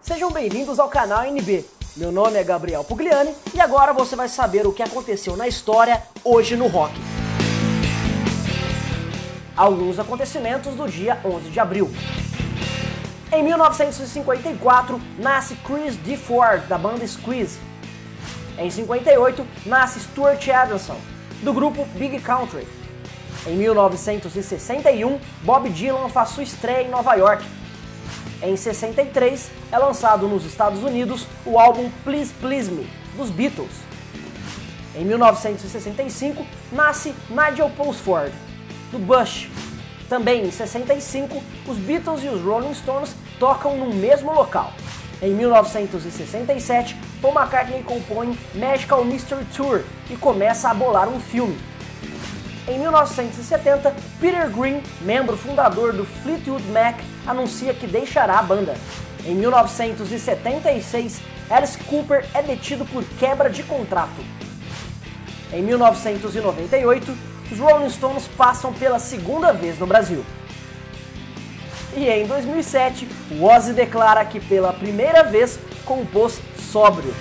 Sejam bem-vindos ao canal NB. Meu nome é Gabriel Pugliani e agora você vai saber o que aconteceu na história hoje no rock. Alguns acontecimentos do dia 11 de abril. Em 1954, nasce Chris DeFord, da banda Squeeze. Em 58, nasce Stuart Adamson, do grupo Big Country. Em 1961, Bob Dylan faz sua estreia em Nova York. Em 63, é lançado nos Estados Unidos o álbum Please Please Me, dos Beatles. Em 1965, nasce Nigel Pulsford, do Bush. Também em 65, os Beatles e os Rolling Stones tocam no mesmo local. Em 1967, Paul McCartney compõe Magical Mystery Tour e começa a bolar um filme. Em 1970, Peter Green, membro fundador do Fleetwood Mac, anuncia que deixará a banda. Em 1976, Alice Cooper é detido por quebra de contrato. Em 1998, os Rolling Stones passam pela segunda vez no Brasil. E em 2007, o Ozzy declara que pela primeira vez compôs sóbrio.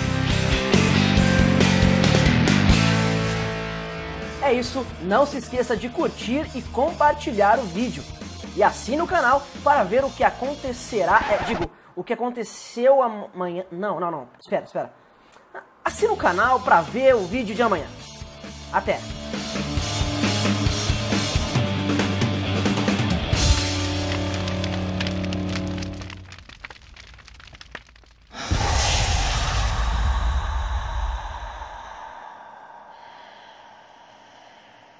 É isso, não se esqueça de curtir e compartilhar o vídeo. E assine o canal para ver o que acontecerá, o que aconteceu amanhã. Não, espera. Assine o canal para ver o vídeo de amanhã. Até!